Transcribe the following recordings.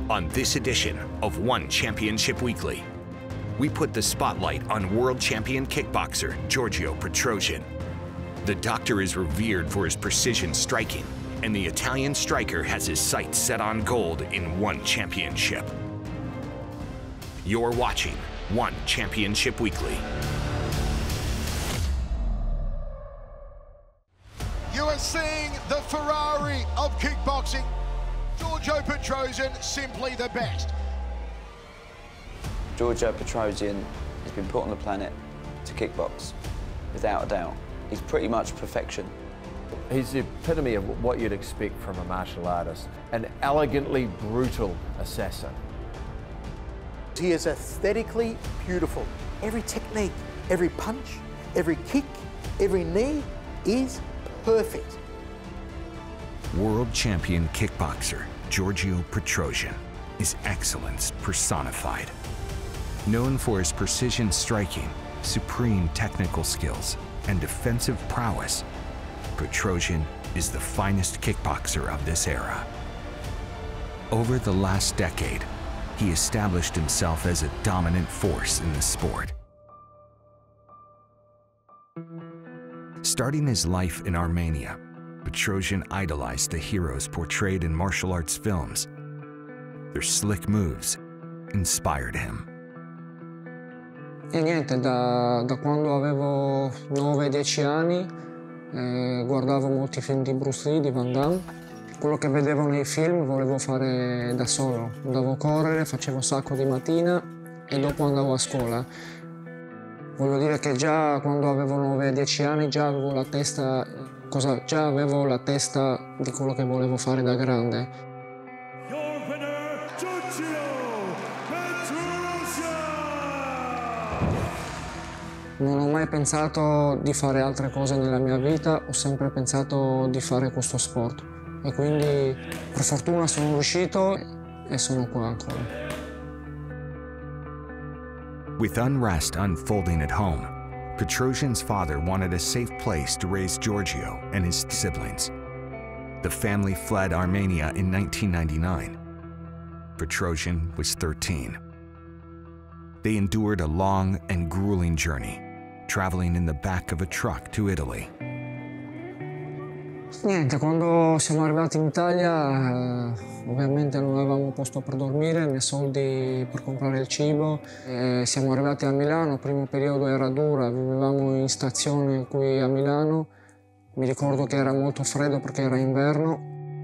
On this edition of One Championship Weekly, we put the spotlight on world champion kickboxer Giorgio Petrosyan. The doctor is revered for his precision striking, and the Italian striker has his sights set on gold in One Championship. You're watching One Championship Weekly. You are seeing the Ferrari of kickboxing. Giorgio Petrosyan, simply the best. Giorgio Petrosyan has been put on the planet to kickbox, without a doubt. He's pretty much perfection. He's the epitome of what you'd expect from a martial artist, an elegantly brutal assassin. He is aesthetically beautiful. Every technique, every punch, every kick, every knee is perfect. World champion kickboxer Giorgio Petrosyan is excellence personified. Known for his precision striking, supreme technical skills, and defensive prowess, Petrosyan is the finest kickboxer of this era. Over the last decade, he established himself as a dominant force in the sport. Starting his life in Armenia, Petrosyan idolized the heroes portrayed in martial arts films. Their slick moves inspired him. E niente, da quando avevo 9-10 anni guardavo molti film di Bruce Lee, di Van Damme. Quello che vedevo nei film volevo fare da solo. Andavo a correre, facevo sacco di mattina e dopo andavo a scuola. Voglio dire che già quando avevo 9-10 anni già avevo la testa di quello che volevo fare da grande. Your winner, Giorgio Petrosyan! Non ho mai pensato di fare altre cose nella mia vita, ho sempre pensato di fare questo sport. E quindi per fortuna sono riuscito e sono qua ancora. With unrest unfolding at home, Petrosyan's father wanted a safe place to raise Giorgio and his siblings. The family fled Armenia in 1999. Petrosyan was 13. They endured a long and grueling journey, traveling in the back of a truck to Italy. Niente, quando siamo arrivati in Italia ovviamente non avevamo posto per dormire né soldi per comprare il cibo. Siamo arrivati a Milano, il primo periodo era dura, vivevamo in stazione qui a Milano. Mi ricordo che era molto freddo perché era inverno.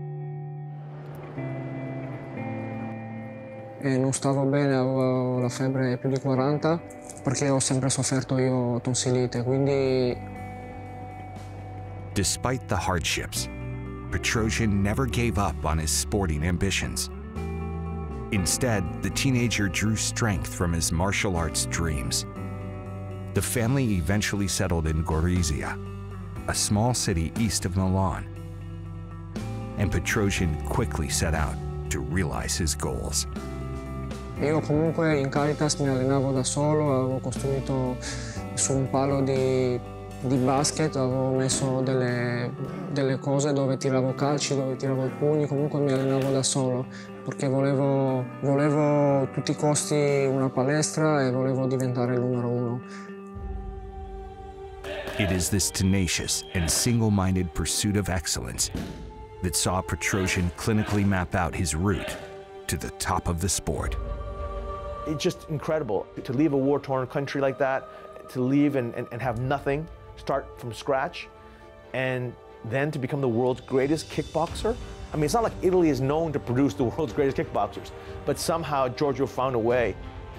E non stavo bene, avevo la febbre più di 40 perché ho sempre sofferto io tonsilite, quindi... Despite the hardships, Petrosyan never gave up on his sporting ambitions. Instead, the teenager drew strength from his martial arts dreams. The family eventually settled in Gorizia, a small city east of Milan, and Petrosyan quickly set out to realize his goals. Io comunque in Caritas mi allenavo da solo, avevo costruito su un palo di basket, avevo messo delle cose dove tiravo calci, dove tiravo i pugni, comunque mi allenavo da solo perché volevo a tutti i costi una palestra e volevo diventare il numero uno. It is this tenacious and single-minded pursuit of excellence that saw Petrosyan clinically map out his route to the top of the sport. It's just incredible to leave a war-torn country like that, to leave and have nothing, start from scratch, and then to become the world's greatest kickboxer. I mean, it's not like Italy is known to produce the world's greatest kickboxers, but somehow Giorgio found a way.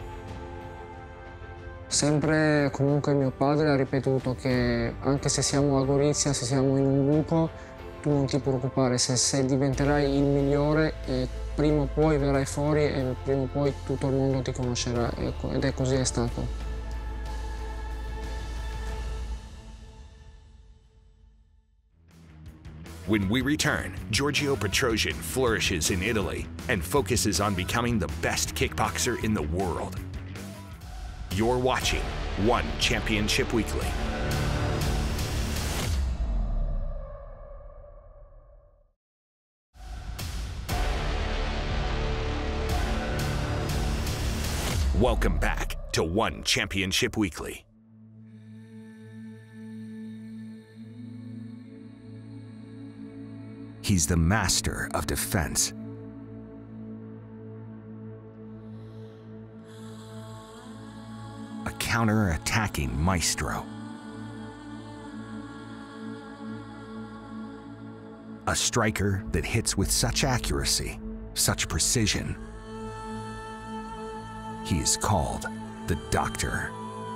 Sempre comunque mio padre ha ripetuto che anche se siamo a Gorizia, se siamo in un buco, tu non ti preoccupare, se diventerai il migliore, prima o poi verrai fuori e prima o poi tutto il mondo ti conoscerà, ed è così è stato. When we return, Giorgio Petrosyan flourishes in Italy and focuses on becoming the best kickboxer in the world. You're watching One Championship Weekly. Welcome back to One Championship Weekly. He's the master of defense. A counter-attacking maestro. A striker that hits with such accuracy, such precision. He is called the Doctor.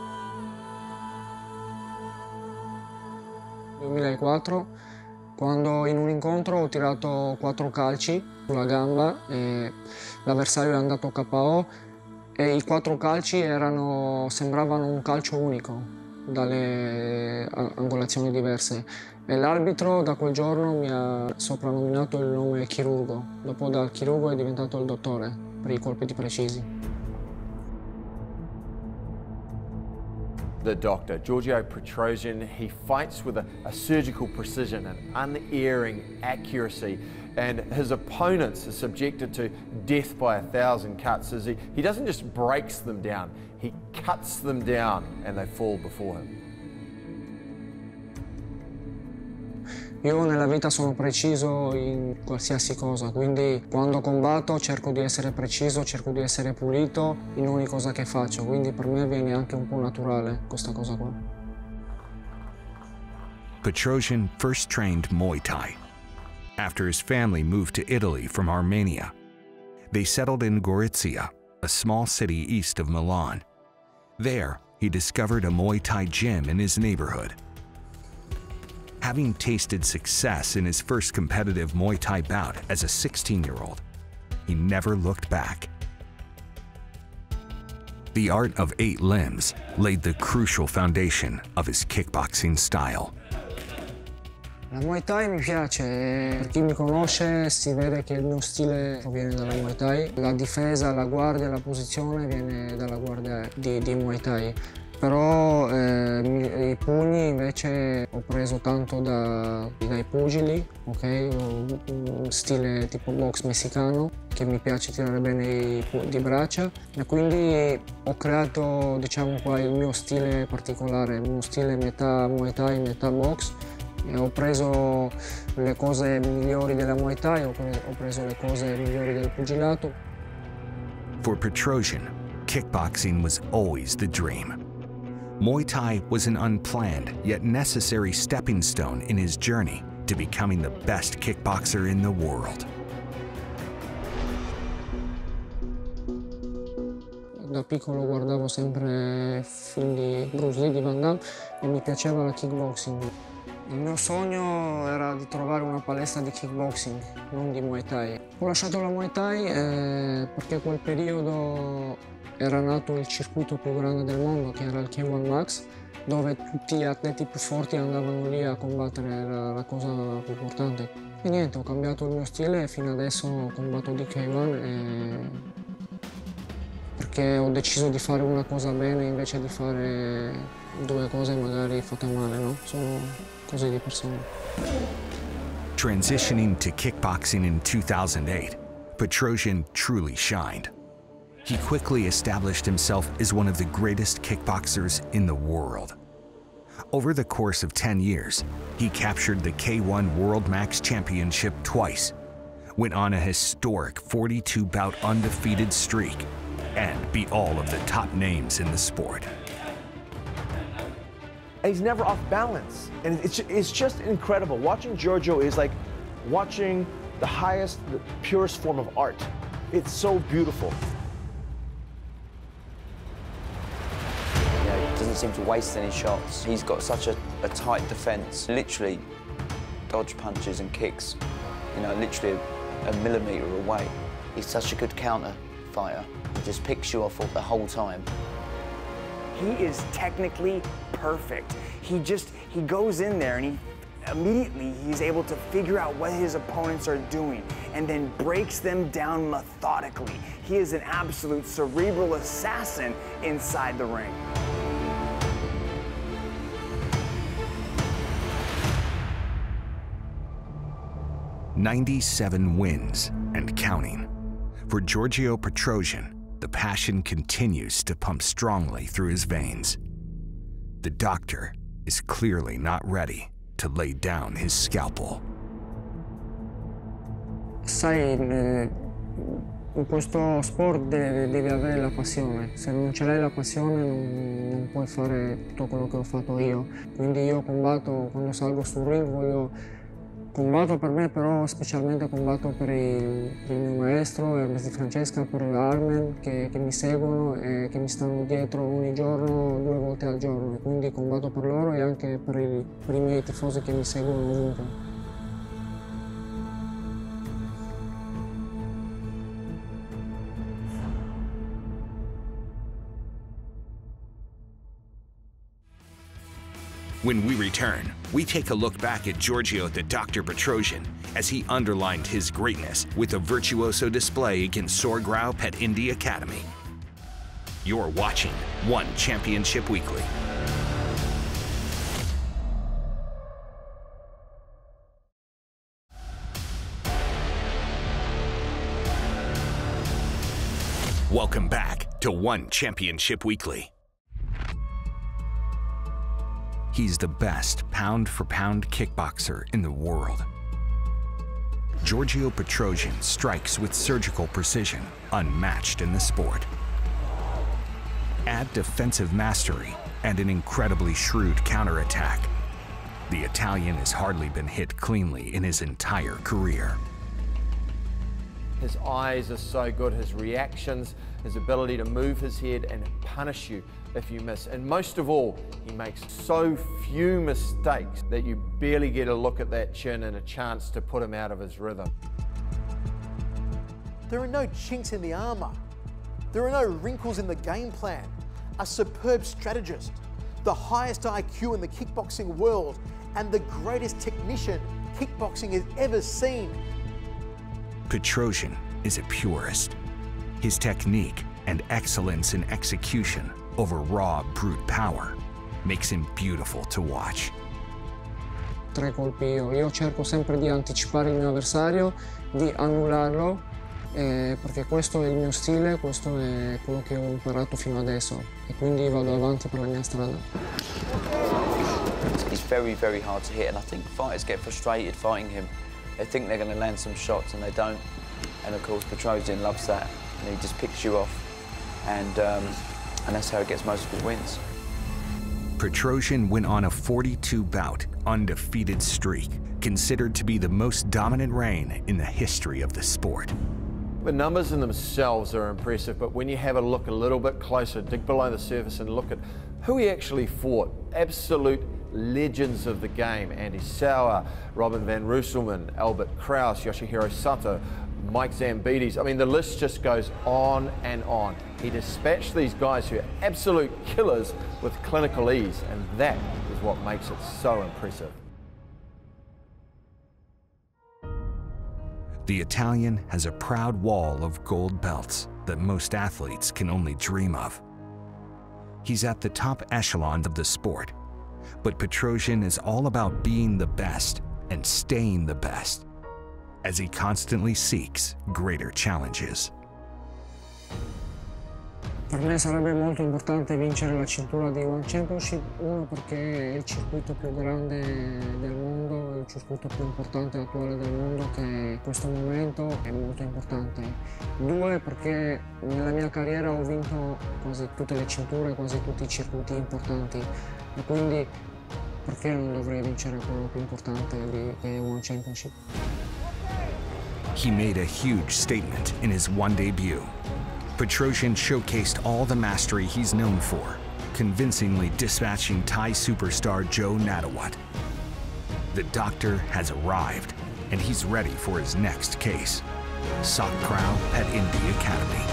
2004, quando in un incontro ho tirato 4 calci sulla gamba e l'avversario è andato KO e i 4 calci sembravano un calcio unico dalle angolazioni diverse e l'arbitro da quel giorno mi ha soprannominato il nome chirurgo, dopo dal chirurgo è diventato il dottore per i colpi precisi. The doctor, Giorgio Petrosyan, he fights with a surgical precision and unerring accuracy, and his opponents are subjected to death by 1,000 cuts as he doesn't just breaks them down, he cuts them down and they fall before him. Io nella vita sono preciso in qualsiasi cosa, quindi quando combatto cerco di essere preciso, cerco di essere pulito in ogni cosa che faccio, quindi per me viene anche un po' naturale questa cosa qua. Petrosyan first trained Muay Thai. After his family moved to Italy from Armenia, they settled in Gorizia, a small city east of Milan. There, he discovered a Muay Thai gym in his neighborhood. Having tasted success in his first competitive Muay Thai bout as a 16-year-old, he never looked back. The art of 8 limbs laid the crucial foundation of his kickboxing style. La Muay Thai mi piace, per chi mi conosce si vede che il mio stile proviene dalla Muay Thai. La difesa, la guardia, la posizione viene dalla guardia di Muay Thai. Però i pugni invece ho preso tanto dai pugili, ok? Un stile tipo box messicano, che mi piace tirare bene di braccia e quindi ho creato, diciamo qua, il mio stile particolare, uno stile metà Muay Thai, metà box. E ho preso le cose migliori della Muay Thai, ho preso le cose migliori del pugilato. For Petrosyan, kickboxing was always the dream. Muay Thai was an unplanned yet necessary stepping stone in his journey to becoming the best kickboxer in the world. Da piccolo guardavo sempre film di Bruce Lee, di Van Damme e mi piaceva la kickboxing. Il mio sogno era di trovare una palestra di kickboxing, non di Muay Thai. Ho lasciato la Muay Thai perché quel periodo era nato il circuito più grande del mondo, che era il K1 Max, dove tutti gli atleti più forti andavano lì a combattere, la cosa più importante. E niente, ho cambiato il mio stile e fino adesso combatto di K1 perché ho deciso di fare una cosa bene invece di fare 2 cose magari fatte male, no? Sono cose di persone. Transitioning to kickboxing in 2008, Petrosyan truly shined. He quickly established himself as one of the greatest kickboxers in the world. Over the course of 10 years, he captured the K1 World Max Championship twice, went on a historic 42-bout undefeated streak, and beat all of the top names in the sport. And he's never off balance. And it's just incredible. Watching Giorgio is like watching the highest, the purest form of art. It's so beautiful. Doesn't seem to waste any shots. He's got such a tight defense. Literally dodge punches and kicks, you know, literally a millimeter away. He's such a good counter fighter. He just picks you off the whole time. He is technically perfect. He goes in there and immediately he's able to figure out what his opponents are doing and then breaks them down methodically. He is an absolute cerebral assassin inside the ring. 97 wins and counting. For Giorgio Petrosyan, the passion continues to pump strongly through his veins. The doctor is clearly not ready to lay down his scalpel. Sai, in questo sport devi avere la passione. Se non ce l'hai la passione non puoi fare tutto quello che ho fatto io. Quindi io combatto, quando salgo sul ring, combatto per me, però specialmente combatto per il mio maestro, Ernest Di Francesca, per Armen, che mi seguono e che mi stanno dietro ogni giorno, 2 volte al giorno. Quindi combatto per loro e anche per i miei tifosi che mi seguono ovunque. When we return, we take a look back at Giorgio the Dr. Petrosyan as he underlined his greatness with a virtuoso display against Sorgraw Petchyindee Academy. You're watching One Championship Weekly. Welcome back to One Championship Weekly. He's the best pound-for-pound kickboxer in the world. Giorgio Petrosyan strikes with surgical precision, unmatched in the sport. Add defensive mastery and an incredibly shrewd counterattack. The Italian has hardly been hit cleanly in his entire career. His eyes are so good, his reactions, his ability to move his head and punish you if you miss. And most of all, he makes so few mistakes that you barely get a look at that chin and a chance to put him out of his rhythm. There are no chinks in the armour. There are no wrinkles in the game plan. A superb strategist, the highest IQ in the kickboxing world, and the greatest technician kickboxing has ever seen. Petrosyan is a purist. His technique and excellence in execution over raw, brute power makes him beautiful to watch. 3 colpi io cerco sempre di anticipare il mio avversario, di annullarlo, perché questo è il mio stile, questo è quello che ho imparato fino adesso e quindi vado avanti per la mia strada. It's very, very hard to hit, and I think fighters get frustrated fighting him. They think they're going to land some shots and they don't. And of course, Petrosyan loves that, and he just picks you off, and that's how he gets most of his wins. Petrosyan went on a 42-bout, undefeated streak, considered to be the most dominant reign in the history of the sport. The numbers in themselves are impressive, but when you have a look a little bit closer, dig below the surface and look at who he actually fought, absolute legends of the game: Andy Sauer, Robin van Rooselman, Albert Kraus, Yoshihiro Sato, Mike Zambides. I mean, the list just goes on and on. He dispatched these guys who are absolute killers with clinical ease, and that is what makes it so impressive. The Italian has a proud wall of gold belts that most athletes can only dream of. He's at the top echelon of the sport, but Petrosyan is all about being the best and staying the best, as he constantly seeks greater challenges. Per me sarebbe molto importante vincere la cintura di One Championship, uno perché è il circuito più grande del mondo, è il circuito più importante attuale del mondo, che in questo momento è molto importante. 2 perché nella mia carriera ho vinto quasi tutte le cinture, quasi tutti i circuiti importanti, e quindi perché non dovrei vincere quello più importante di One Championship? He made a huge statement in his one debut. Petrosyan showcased all the mastery he's known for, convincingly dispatching Thai superstar Joe Nadawat. The doctor has arrived, and he's ready for his next case: Sorgraw Petchyindee Academy.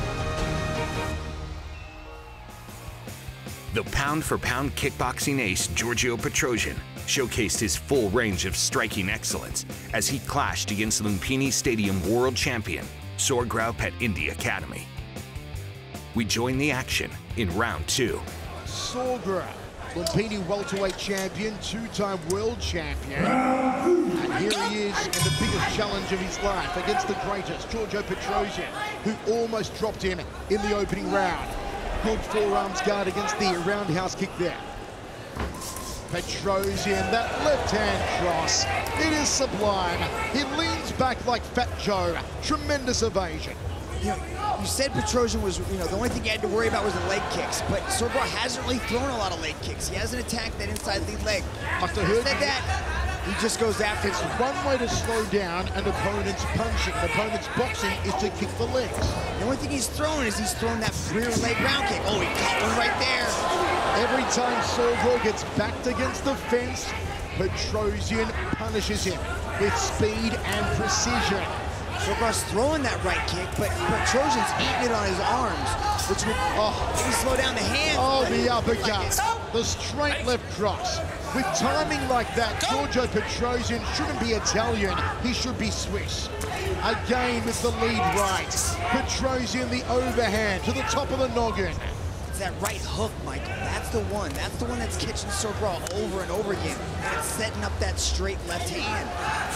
The pound-for-pound kickboxing ace Giorgio Petrosyan showcased his full range of striking excellence as he clashed against Lumpini Stadium world champion Sorgraw Petchyindee Academy. We join the action in round 2. Sorgraw Lumpini welterweight champion, two-time world champion. And here he is in the biggest challenge of his life against the greatest, Giorgio Petrosyan, who almost dropped him in the opening round. Good forearms guard against the roundhouse kick there. Petrosyan, that left-hand cross, it is sublime. He leans back like Fat Joe. Tremendous evasion. You said Petrosyan was, the only thing he had to worry about was the leg kicks, but Sorgraw hasn't really thrown a lot of leg kicks. He hasn't attacked that inside lead leg. Must have heard that. He just goes after it. It's one way to slow down an opponent's punching. An opponent's boxing is to kick the legs. The only thing he's thrown is he's thrown that rear leg round kick. Oh, he caught one right there. Every time Sorgraw gets backed against the fence, Petrosyan punishes him with speed and precision. Sorgraw's throwing that right kick, but Petrosyan's eating it on his arms, which would maybe slow down the hands. Oh, the uppercut, the straight left cross. With timing like that, Giorgio Petrosyan shouldn't be Italian, he should be Swiss. Again with the lead right. Petrosyan the overhand to the top of the noggin. It's that right hook, Michael. That's the one. That's the one that's catching Sorgraw over and over again. And it's setting up that straight left hand.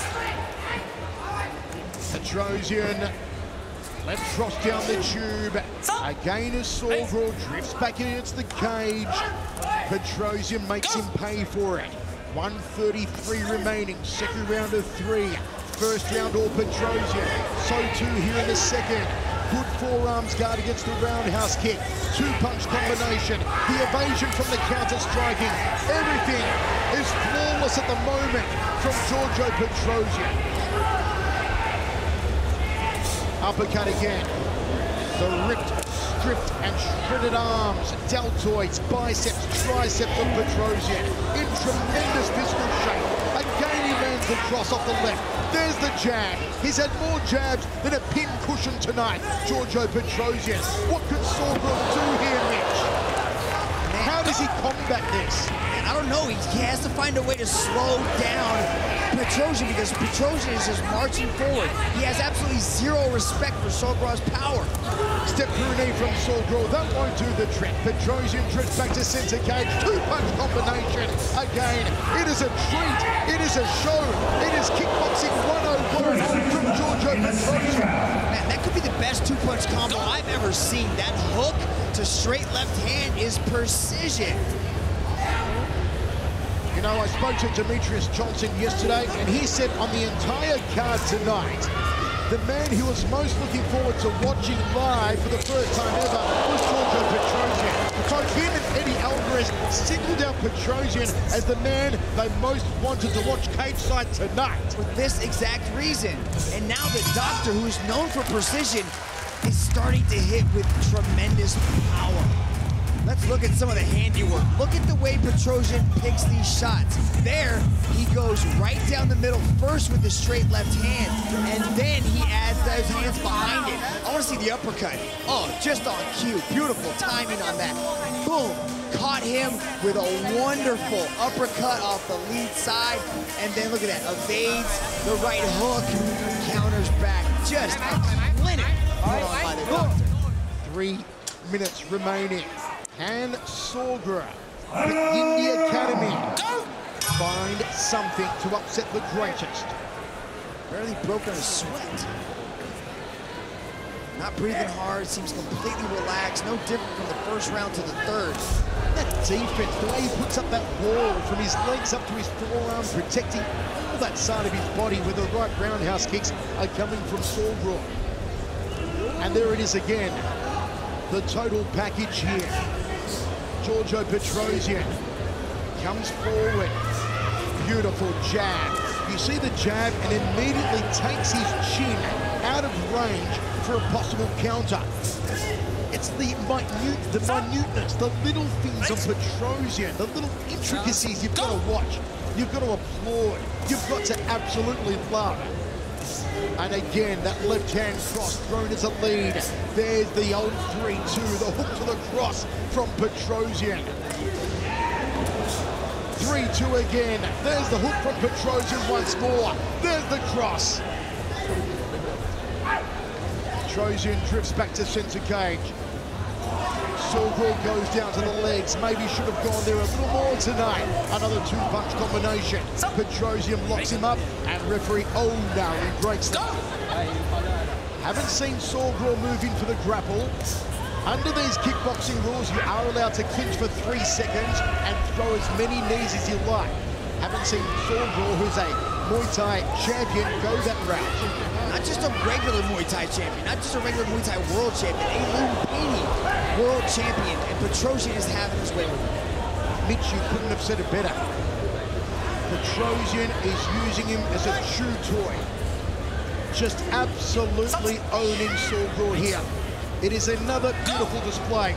Petrosyan, left cross down the tube. Again as Sorgraw drifts back against the cage. Petrosyan makes him pay for it. 1:33 remaining, second round of 3. First round all Petrosyan, so too here in the second. Good forearms guard against the roundhouse kick. Two-punch combination, the evasion from the counter-striking. Everything is flawless at the moment from Giorgio Petrosyan. Uppercut again. The ripped, stripped and shredded arms, deltoids, biceps, triceps of Petrosyan in tremendous physical shape. Again he lands the cross off the left. There's the jab. He's had more jabs than a pin cushion tonight, Giorgio Petrosyan. What can Sorgraw do here, Mitch? How does he combat this? I don't know. He has to find a way to slow down Petrosyan because Petrosyan is just marching forward. He has absolutely zero respect for Sorgraw's power. Step through knee from Sorgraw. That won't do the trick. Petrosyan drifts back to center cage. Two-punch combination. Again, it is a treat. It is a show. It is kickboxing 101 from Giorgio Petrosyan. Man, that could be the best two-punch combo I've ever seen. That hook to straight left hand is precision. You know, I spoke to Demetrius Johnson yesterday, and he said on the entire card tonight, the man he was most looking forward to watching live for the first time ever was Giorgio Petrosyan. Both him and Eddie Alvarez singled out Petrosyan as the man they most wanted to watch cage-side tonight. For this exact reason. And now the doctor, who's known for precision, is starting to hit with tremendous power. Let's look at some of the handiwork. Look at the way Petrosyan picks these shots. There, he goes right down the middle, first with the straight left hand, and then he adds those hands behind it. I want to see the uppercut. Oh, just on cue. Beautiful timing on that. Boom. Caught him with a wonderful uppercut off the lead side. And then look at that. Evades the right hook. Counters back. Just a clinic put on by the doctor. 3 minutes remaining. Can Sorgraw Petchyindee Academy find something to upset the greatest? Barely broken a sweat. Not breathing hard, seems completely relaxed, no different from the first round to the third. That defense, the way he puts up that wall from his legs up to his forearm, protecting all that side of his body where the right roundhouse kicks are coming from Sorgraw. And there it is again, the total package here. Giorgio Petrosyan comes forward. Beautiful jab. You see the jab and immediately takes his chin out of range for a possible counter. It's the minuteness, the little things of Petrosyan, the little intricacies you've got to watch. You've got to applaud. You've got to absolutely love. And again, that left-hand cross thrown as a lead. There's the old 3-2, the hook to the cross from Petrosyan. 3-2 again. There's the hook from Petrosyan once more. There's the cross. Petrosyan drifts back to center cage. Sorgraw goes down to the legs. Maybe should have gone there a little more tonight. Another two-punch combination. Petrosyan locks him up, and referee, oh no, he breaks them. Haven't seen Sorgraw move in for the grapple. Under these kickboxing rules, you are allowed to clinch for 3 seconds and throw as many knees as you like. Haven't seen Sorgraw, who's a Muay Thai champion, go that route. Not just a regular Muay Thai champion, not just a regular Muay Thai world champion, a Lumpini world champion, and Petrosyan is having his way with him. Mitch, you couldn't have said it better. Petrosyan is using him as a chew toy. Just absolutely owning Sorgraw here. It is another beautiful display.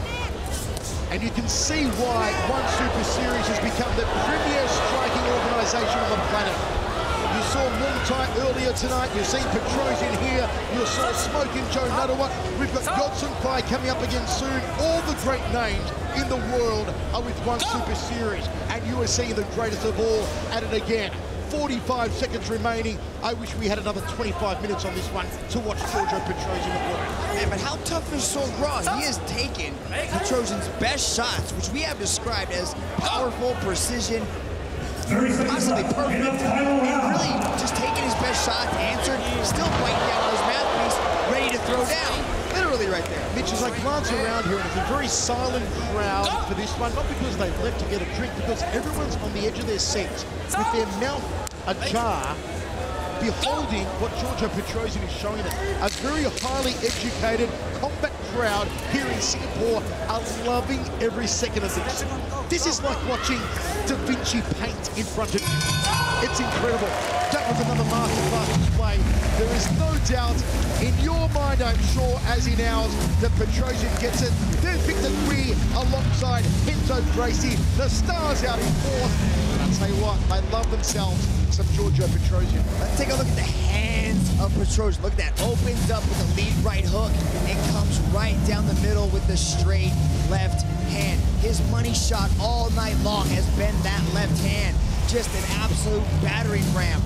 And you can see why One Super Series has become the premier striking organisation on the planet. You saw Muay Thai earlier tonight, you've seen Petrosyan here, you saw Smoking Joe Nuttawa, we've got Godson Pai coming up again soon. All the great names in the world are with One Super Series, and you are seeing the greatest of all at it again. 45 seconds remaining. I wish we had another 25 minutes on this one to watch Giorgio Petrosyan at work. Man, but how tough is Sorgraw? He has taken Petrosyan's best shots, which we have described as powerful, precision, possibly perfect, and really just taking his best shots, answered, still biting down on his mouthpiece, ready to throw down. Literally right there. Mitch, as I glance around here, and it's a very silent crowd for this one, not because they've left to get a drink, because everyone's on the edge of their seats with their mouth ajar, beholding what Giorgio Petrosyan is showing them. A very highly educated combat crowd here in Singapore are loving every second of this. This is like watching Da Vinci paint in front of you. It's incredible. That was another masterclass display. There is no doubt in your mind, I'm sure, as in ours, that Petrosyan gets it. Then Victor Gui alongside Henzo Gracie, the stars out in fourth. And I'll tell you what, they love themselves some Giorgio Petrosyan. Let's take a look at the hands of Petrosyan. Look at that, opens up with the lead right hook and comes right down the middle with the straight left hand. His money shot all night long has been that left hand. Just an absolute battering ram.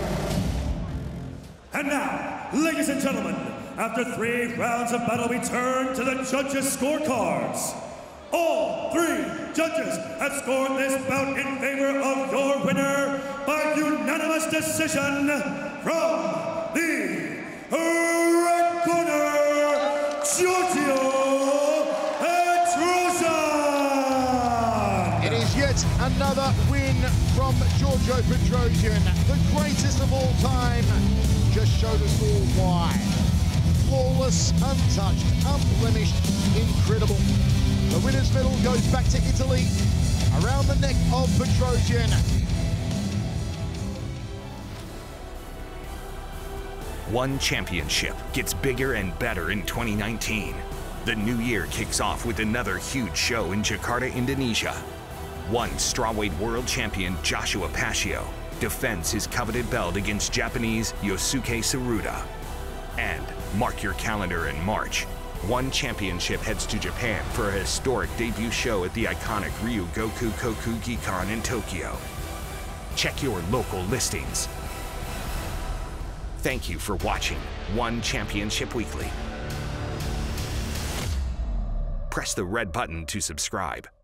And now, ladies and gentlemen, after 3 rounds of battle, we turn to the judges' scorecards. All 3 judges have scored this bout in favor of your winner by unanimous decision from the red corner, Giorgio Petrosyan. It is yet another win from Giorgio Petrosyan, the greatest of all time. Just showed us all why. Flawless, untouched, unblemished, incredible. The winner's medal goes back to Italy, around the neck of Petrosyan. One championship gets bigger and better in 2019. The new year kicks off with another huge show in Jakarta, Indonesia. One strawweight world champion, Joshua Petrosyan, defends his coveted belt against Japanese Yosuke Tsuruta. And mark your calendar in March. One championship heads to Japan for a historic debut show at the iconic Ryogoku Kokugikan in Tokyo. Check your local listings. Thank you for watching One Championship Weekly. Press the red button to subscribe.